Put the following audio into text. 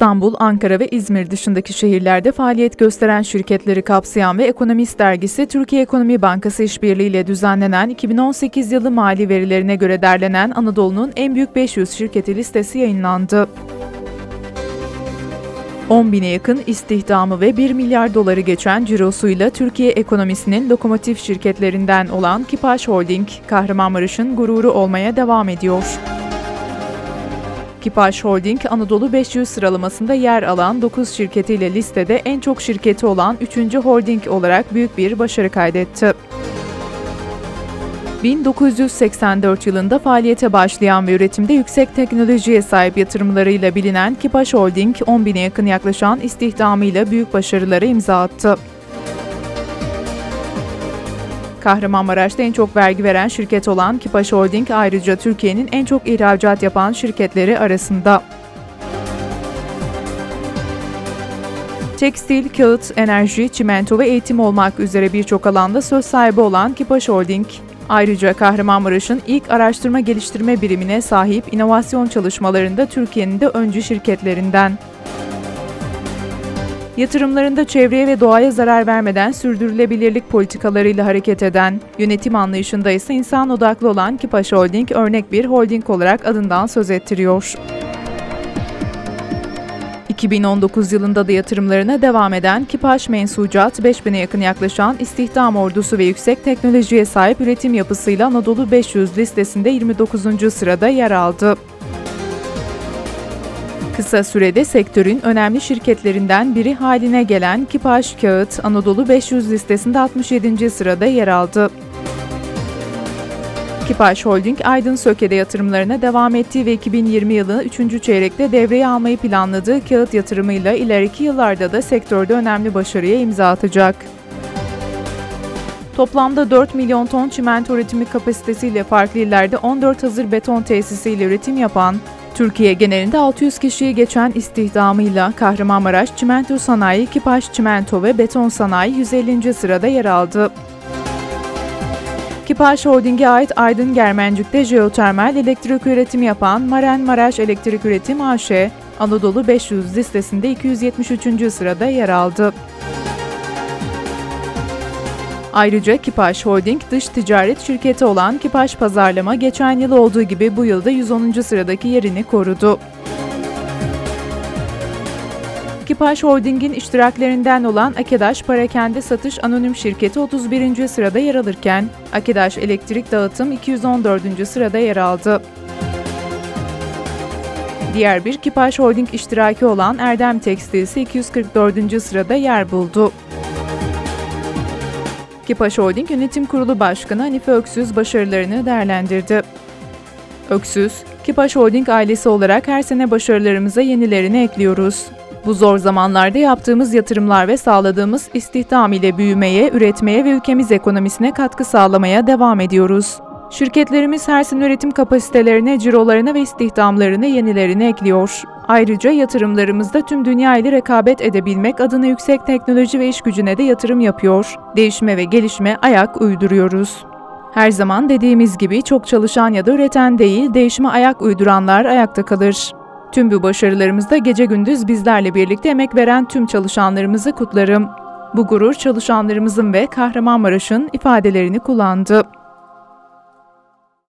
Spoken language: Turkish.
İstanbul, Ankara ve İzmir dışındaki şehirlerde faaliyet gösteren şirketleri kapsayan ve Ekonomist dergisi Türkiye Ekonomi Bankası işbirliğiyle düzenlenen 2018 yılı mali verilerine göre derlenen Anadolu'nun en büyük 500 şirketi listesi yayınlandı. 10.000'e yakın istihdamı ve 1 milyar doları geçen cirosuyla Türkiye ekonomisinin lokomotif şirketlerinden olan Kipaş Holding, Kahramanmaraş'ın gururu olmaya devam ediyor. Kipaş Holding, Anadolu 500 sıralamasında yer alan 9 şirketiyle listede en çok şirketi olan 3. holding olarak büyük bir başarı kaydetti. 1984 yılında faaliyete başlayan ve üretimde yüksek teknolojiye sahip yatırımlarıyla bilinen Kipaş Holding, 10.000'e yakın yaklaşan istihdamıyla büyük başarılara imza attı. Kahramanmaraş'ta en çok vergi veren şirket olan Kipaş Holding ayrıca Türkiye'nin en çok ihracat yapan şirketleri arasında. Tekstil, kağıt, enerji, çimento ve eğitim olmak üzere birçok alanda söz sahibi olan Kipaş Holding, ayrıca Kahramanmaraş'ın ilk araştırma geliştirme birimine sahip inovasyon çalışmalarında Türkiye'nin de öncü şirketlerinden. Yatırımlarında çevreye ve doğaya zarar vermeden sürdürülebilirlik politikalarıyla hareket eden, yönetim anlayışında ise insan odaklı olan Kipaş Holding örnek bir holding olarak adından söz ettiriyor. 2019 yılında da yatırımlarına devam eden Kipaş Mensucat, 5.000'e yakın yaklaşan istihdam ordusu ve yüksek teknolojiye sahip üretim yapısıyla Anadolu 500 listesinde 29. sırada yer aldı. Kısa sürede sektörün önemli şirketlerinden biri haline gelen Kipaş Kağıt, Anadolu 500 listesinde 67. sırada yer aldı. Kipaş Holding, Aydın Söke'de yatırımlarına devam ettiği ve 2020 yılı 3. çeyrekte devreye almayı planladığı kağıt yatırımıyla ileriki yıllarda da sektörde önemli başarıya imza atacak. Toplamda 4 milyon ton çimento üretimi kapasitesiyle farklı illerde 14 hazır beton tesisiyle üretim yapan, Türkiye genelinde 600 kişiyi geçen istihdamıyla Kahramanmaraş Çimento Sanayi, Kipaş Çimento ve Beton Sanayi 150. sırada yer aldı. Kipaş Holding'e ait Aydın Germencik'te jeotermal elektrik üretimi yapan Maren Maraş Elektrik Üretim AŞ, Anadolu 500 listesinde 273. sırada yer aldı. Ayrıca Kipaş Holding, dış ticaret şirketi olan Kipaş Pazarlama, geçen yıl olduğu gibi bu yılda 110. sıradaki yerini korudu. Kipaş Holding'in iştiraklerinden olan Akedaş Parakende Satış Anonim Şirketi 31. sırada yer alırken, Akedaş Elektrik Dağıtım 214. sırada yer aldı. Diğer bir Kipaş Holding iştiraki olan Erdem Tekstil ise 244. sırada yer buldu. Kipaş Holding Yönetim Kurulu Başkanı Hanife Öksüz başarılarını değerlendirdi. Öksüz, Kipaş Holding ailesi olarak her sene başarılarımıza yenilerini ekliyoruz. Bu zor zamanlarda yaptığımız yatırımlar ve sağladığımız istihdam ile büyümeye, üretmeye ve ülkemiz ekonomisine katkı sağlamaya devam ediyoruz. Şirketlerimiz her sene üretim kapasitelerine, cirolarına ve istihdamlarına yenilerini ekliyor. Ayrıca yatırımlarımızda tüm dünya ile rekabet edebilmek adına yüksek teknoloji ve iş gücüne de yatırım yapıyor. Değişime ve gelişime ayak uyduruyoruz. Her zaman dediğimiz gibi çok çalışan ya da üreten değil, değişime ayak uyduranlar ayakta kalır. Tüm bu başarılarımızda gece gündüz bizlerle birlikte emek veren tüm çalışanlarımızı kutlarım. Bu gurur çalışanlarımızın ve Kahramanmaraş'ın ifadelerini kullandı.